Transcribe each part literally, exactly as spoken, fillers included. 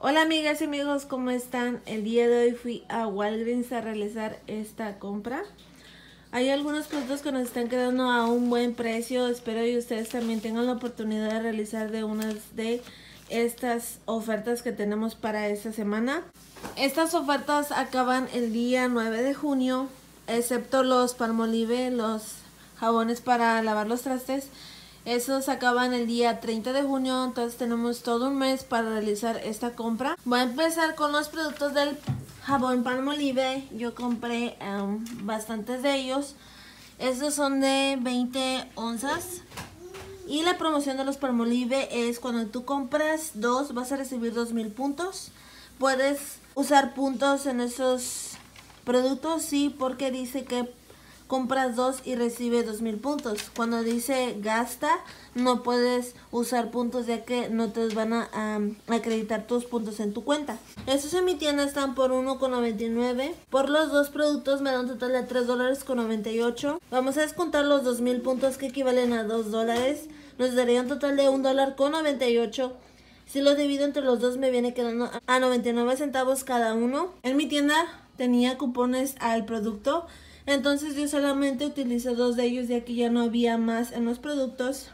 Hola amigas y amigos, ¿cómo están? El día de hoy fui a Walgreens a realizar esta compra. Hay algunos productos que nos están quedando a un buen precio. Espero que ustedes también tengan la oportunidad de realizar de unas de estas ofertas que tenemos para esta semana. Estas ofertas acaban el día nueve de junio, excepto los Palmolive, los jabones para lavar los trastes. Esos acaban el día treinta de junio, entonces tenemos todo un mes para realizar esta compra. Voy a empezar con los productos del jabón Palmolive. Yo compré um, bastantes de ellos. Estos son de veinte onzas. Y la promoción de los Palmolive es cuando tú compras dos, vas a recibir dos mil puntos. Puedes usar puntos en esos productos, sí, porque dice que compras dos y recibe dos mil puntos. Cuando dice gasta, no puedes usar puntos ya que no te van a um, acreditar tus puntos en tu cuenta. Estos en mi tienda están por uno con noventa y nueve. Por los dos productos me da un total de tres dólares con noventa y ocho. Vamos a descontar los dos mil puntos que equivalen a dos dólares. Nos daría un total de un dólar con noventa y ocho. Si lo divido entre los dos me viene quedando a noventa y nueve centavos cada uno. En mi tienda tenía cupones al producto, entonces yo solamente utilicé dos de ellos ya que ya no había más en los productos.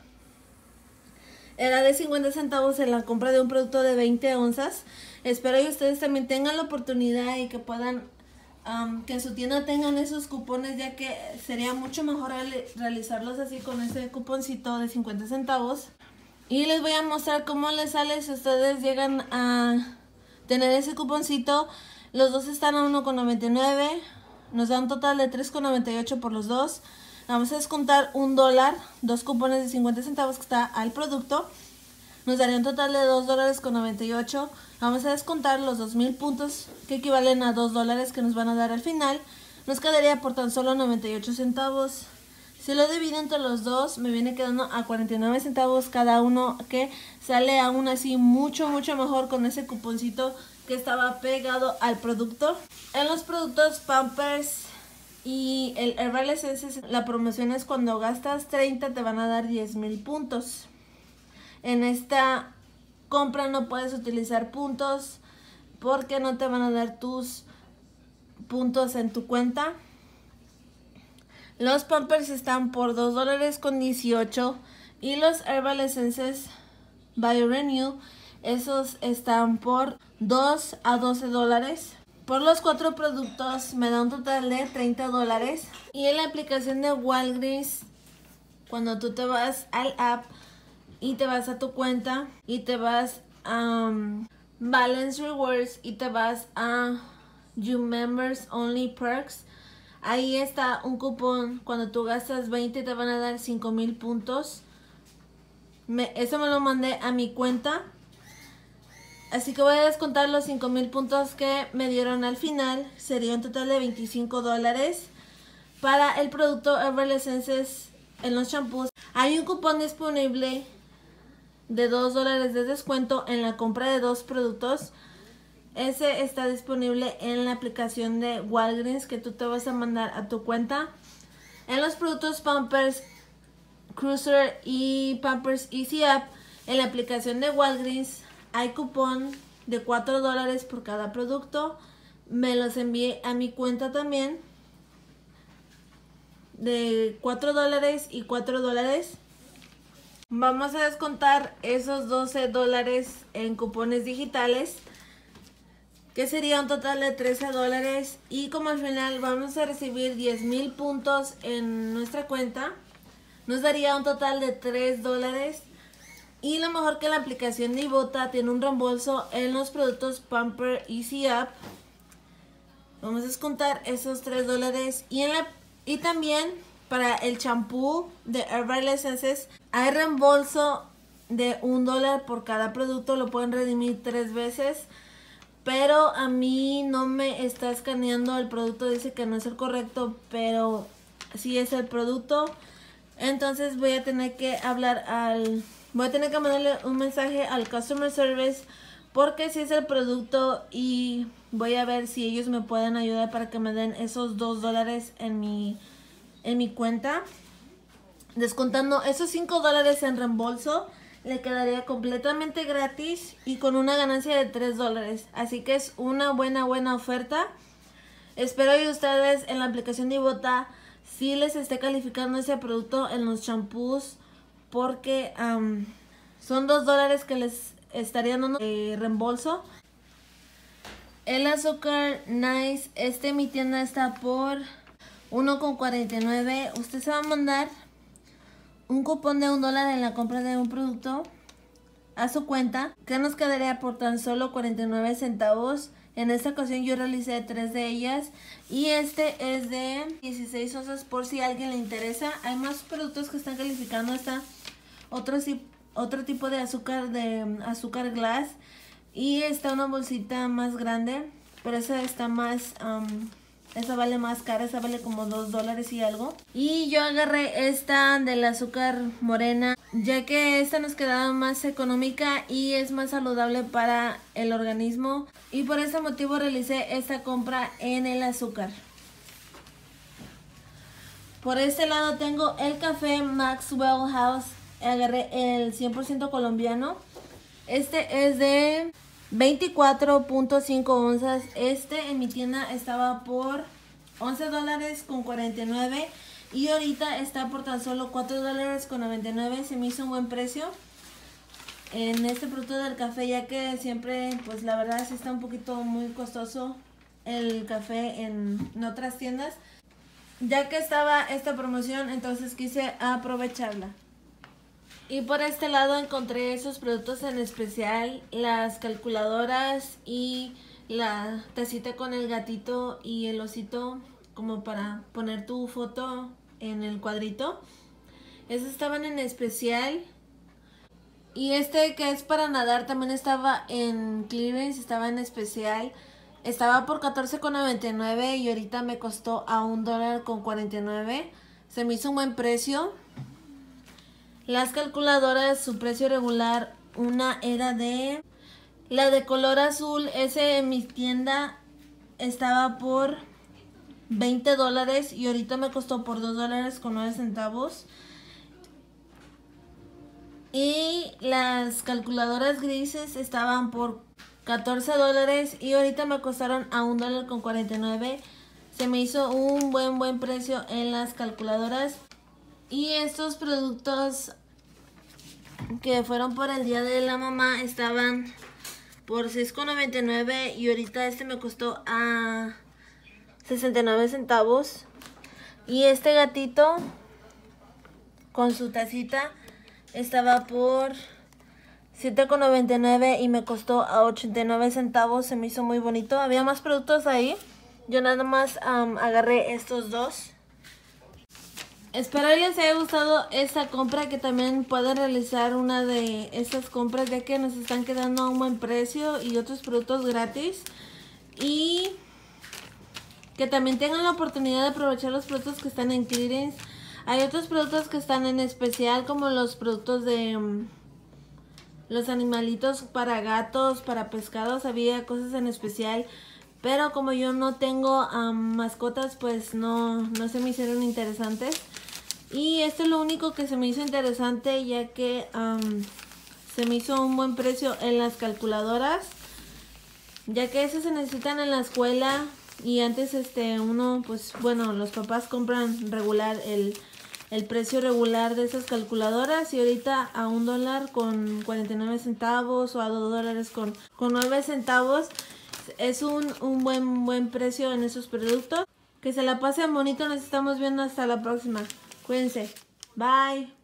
Era de cincuenta centavos en la compra de un producto de veinte onzas. Espero que ustedes también tengan la oportunidad y que puedan, um, que en su tienda tengan esos cupones, ya que sería mucho mejor realizarlos así con ese cuponcito de cincuenta centavos. Y les voy a mostrar cómo les sale si ustedes llegan a tener ese cuponcito. Los dos están a uno con noventa y nueve. Nos da un total de tres con noventa y ocho por los dos. Vamos a descontar un dólar, dos cupones de cincuenta centavos que está al producto. Nos daría un total de dos dólares con noventa y ocho. Vamos a descontar los dos mil puntos que equivalen a dos dólares que nos van a dar al final. Nos quedaría por tan solo noventa y ocho centavos. Si lo divido entre los dos me viene quedando a cuarenta y nueve centavos cada uno, que sale aún así mucho mucho mejor con ese cuponcito que estaba pegado al producto. En los productos Pampers y el Herbal Essences, la promoción es cuando gastas treinta te van a dar diez mil puntos. En esta compra no puedes utilizar puntos porque no te van a dar tus puntos en tu cuenta. Los Pampers están por dos dólares con dieciocho y los Herbal Essences BioRenew, esos están por dos a doce dólares. Por los cuatro productos me da un total de treinta dólares. Y en la aplicación de Walgreens, cuando tú te vas al app y te vas a tu cuenta y te vas a um, Balance Rewards y te vas a You Members Only Perks, ahí está un cupón. Cuando tú gastas veinte te van a dar cinco mil puntos. Me, eso me lo mandé a mi cuenta. Así que voy a descontar los cinco mil puntos que me dieron al final. Sería un total de veinticinco dólares. Para el producto Herbal Essences en los champús, hay un cupón disponible de dos dólares de descuento en la compra de dos productos. Ese está disponible en la aplicación de Walgreens que tú te vas a mandar a tu cuenta. En los productos Pampers Cruiser y Pampers Easy Up, en la aplicación de Walgreens hay cupón de cuatro dólares por cada producto. Me los envié a mi cuenta también, de cuatro dólares y cuatro dólares. Vamos a descontar esos doce dólares en cupones digitales, que sería un total de trece dólares. Y como al final vamos a recibir diez mil puntos en nuestra cuenta, nos daría un total de tres dólares. Y lo mejor que la aplicación de Ibotta tiene un reembolso en los productos Pamper Easy Up. Vamos a descontar esos tres dólares. Y, en la, y también para el champú de Herbal Essences hay reembolso de un dólar por cada producto. Lo pueden redimir tres veces. Pero a mí no me está escaneando el producto. Dice que no es el correcto, pero sí es el producto. Entonces voy a tener que hablar al... Voy a tener que mandarle un mensaje al Customer Service porque si es el producto, y voy a ver si ellos me pueden ayudar para que me den esos dos dólares en mi, en mi cuenta. Descontando esos cinco dólares en reembolso, le quedaría completamente gratis y con una ganancia de tres dólares. Así que es una buena, buena oferta. Espero que ustedes en la aplicación de Ibotta sí les esté calificando ese producto en los champús, porque um, son dos dólares que les estarían dando de reembolso. El azúcar Nice, este en mi tienda está por uno con cuarenta y nueve. Usted se va a mandar un cupón de un dólar en la compra de un producto a su cuenta, que nos quedaría por tan solo cuarenta y nueve centavos. En esta ocasión yo realicé tres de ellas y este es de dieciséis onzas por si a alguien le interesa. Hay más productos que están calificando. Está otro, otro tipo de azúcar, de azúcar glass, y está una bolsita más grande, pero esa está más, um, esa vale más cara, esa vale como dos dólares y algo. Y yo agarré esta del azúcar morena, ya que esta nos quedaba más económica y es más saludable para el organismo. Y por ese motivo realicé esta compra en el azúcar. Por este lado tengo el café Maxwell House. Agarré el cien por ciento colombiano. Este es de veinticuatro punto cinco onzas. Este en mi tienda estaba por once dólares con cuarenta y nueve y ahorita está por tan solo cuatro dólares con noventa y nueve. Se me hizo un buen precio en este producto del café, ya que siempre, pues la verdad sí está un poquito muy costoso el café en, en otras tiendas. Ya que estaba esta promoción, entonces quise aprovecharla. Y por este lado encontré esos productos en especial, las calculadoras y la tacita con el gatito y el osito, como para poner tu foto en el cuadrito. Esos estaban en especial. Y este que es para nadar también estaba en clearance, estaba en especial. Estaba por catorce con noventa y nueve y ahorita me costó a un dólar con cuarenta y nueve. Se me hizo un buen precio. Las calculadoras, su precio regular, una era de... La de color azul, ese en mi tienda estaba por veinte dólares y ahorita me costó por dos dólares con nueve centavos. Y las calculadoras grises estaban por catorce dólares y ahorita me costaron a un dólar con cuarenta y nueve. Se me hizo un buen buen precio en las calculadoras. Y estos productos que fueron por el día de la mamá estaban por seis con noventa y nueve y ahorita este me costó a sesenta y nueve centavos. Y este gatito con su tacita estaba por siete con noventa y nueve y me costó a ochenta y nueve centavos. Se me hizo muy bonito. Había más productos ahí. Yo nada más um, agarré estos dos. Espero les haya gustado esta compra, que también pueden realizar una de estas compras, ya que nos están quedando a un buen precio y otros productos gratis. Y que también tengan la oportunidad de aprovechar los productos que están en clearance. Hay otros productos que están en especial, como los productos de um, los animalitos para gatos, para pescados. Había cosas en especial, pero como yo no tengo um, mascotas, pues no, no se me hicieron interesantes. Y esto es lo único que se me hizo interesante, ya que um, se me hizo un buen precio en las calculadoras, ya que esas se necesitan en la escuela. Y antes este uno, pues bueno, los papás compran regular el, el precio regular de esas calculadoras, y ahorita a un dólar con cuarenta y nueve centavos o a dos dólares con, con nueve centavos es un, un buen buen precio en esos productos. Que se la pasen bonito, nos estamos viendo hasta la próxima. Cuídense. Bye.